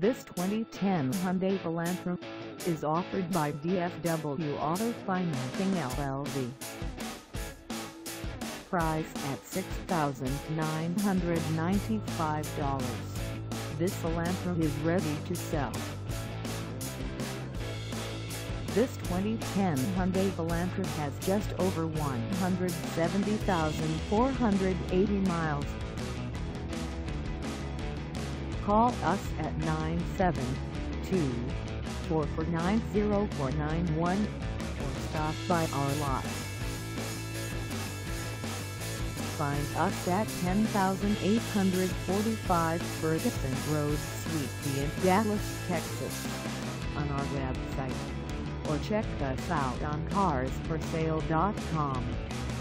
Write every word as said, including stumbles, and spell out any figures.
This twenty ten Hyundai Elantra is offered by D F W Auto Financing L L C. Priced at six thousand nine hundred ninety-five dollars, this Elantra is ready to sell. This twenty ten Hyundai Elantra has just over one hundred seventy thousand four hundred eighty miles. Call us at nine seven two, four four nine, zero four nine one or stop by our lot. Find us at ten thousand eight hundred forty-five Ferguson Road, Suite B in Dallas, Texas, on our website, or check us out on cars for sale dot com.